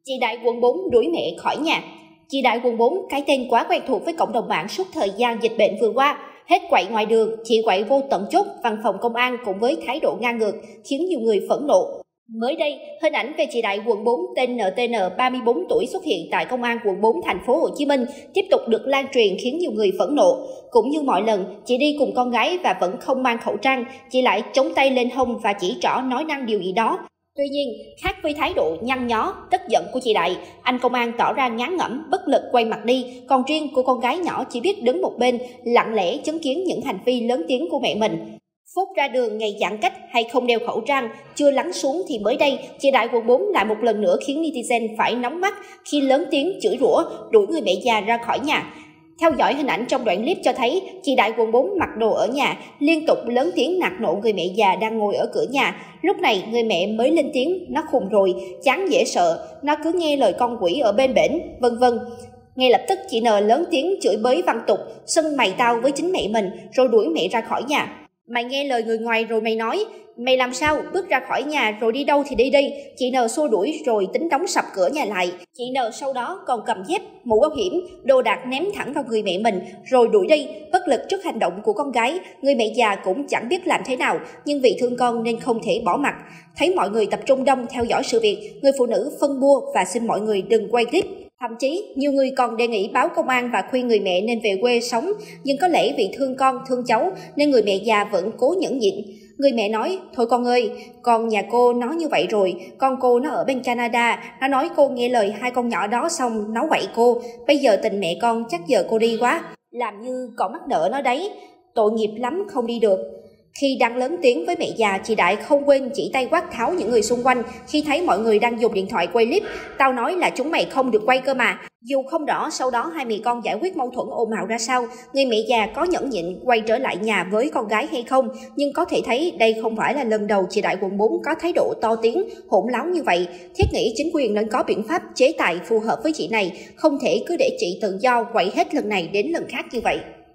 Chị Đại quận 4 đuổi mẹ khỏi nhà. Chị Đại quận 4, cái tên quá quen thuộc với cộng đồng mạng suốt thời gian dịch bệnh vừa qua. Hết quậy ngoài đường, chị quậy vô tận chốt văn phòng công an cùng với thái độ ngang ngược, khiến nhiều người phẫn nộ. Mới đây, hình ảnh về chị Đại quận 4 tên NTN 34 tuổi xuất hiện tại công an quận 4 thành phố Hồ Chí Minh tiếp tục được lan truyền khiến nhiều người phẫn nộ. Cũng như mọi lần, chị đi cùng con gái và vẫn không mang khẩu trang, chị lại chống tay lên hông và chỉ trỏ nói năng điều gì đó. Tuy nhiên, khác với thái độ nhăn nhó, tức giận của chị Đại, anh công an tỏ ra ngán ngẩm, bất lực quay mặt đi, còn riêng cô con gái nhỏ chỉ biết đứng một bên, lặng lẽ chứng kiến những hành vi lớn tiếng của mẹ mình. Phút ra đường ngày giãn cách hay không đeo khẩu trang chưa lắng xuống thì mới đây, chị Đại quận 4 lại một lần nữa khiến netizen phải nóng mắt khi lớn tiếng chửi rủa, đuổi người mẹ già ra khỏi nhà. Theo dõi hình ảnh trong đoạn clip cho thấy, chị Đại quận 4 mặc đồ ở nhà, liên tục lớn tiếng nạt nộ người mẹ già đang ngồi ở cửa nhà. Lúc này, người mẹ mới lên tiếng, nó khùng rồi, chán dễ sợ, nó cứ nghe lời con quỷ ở bên bển, vân vân. Ngay lập tức, chị N lớn tiếng chửi bới văng tục, xưng mày tao với chính mẹ mình, rồi đuổi mẹ ra khỏi nhà. Mày nghe lời người ngoài rồi mày nói, mày làm sao bước ra khỏi nhà rồi đi đâu thì đi đi. Chị N xua đuổi rồi tính đóng sập cửa nhà lại. Chị N sau đó còn cầm dép, mũ bảo hiểm, đồ đạc ném thẳng vào người mẹ mình rồi đuổi đi. Bất lực trước hành động của con gái, người mẹ già cũng chẳng biết làm thế nào, nhưng vì thương con nên không thể bỏ mặc. Thấy mọi người tập trung đông theo dõi sự việc, người phụ nữ phân bua và xin mọi người đừng quay clip. Thậm chí, nhiều người còn đề nghị báo công an và khuyên người mẹ nên về quê sống, nhưng có lẽ vì thương con, thương cháu nên người mẹ già vẫn cố nhẫn nhịn. Người mẹ nói, thôi con ơi, con nhà cô nó như vậy rồi, con cô nó ở bên Canada, nó nói cô nghe lời hai con nhỏ đó xong nó quậy cô, bây giờ tình mẹ con chắc giờ cô đi quá, làm như còn mắc nợ nó đấy, tội nghiệp lắm không đi được. Khi đang lớn tiếng với mẹ già, chị Đại không quên chỉ tay quát tháo những người xung quanh khi thấy mọi người đang dùng điện thoại quay clip. Tao nói là chúng mày không được quay cơ mà. Dù không rõ sau đó hai mẹ con giải quyết mâu thuẫn ồn ào ra sao, người mẹ già có nhẫn nhịn quay trở lại nhà với con gái hay không, nhưng có thể thấy đây không phải là lần đầu chị Đại quận 4 có thái độ to tiếng, hỗn láo như vậy. Thiết nghĩ chính quyền nên có biện pháp chế tài phù hợp với chị này, không thể cứ để chị tự do quậy hết lần này đến lần khác như vậy.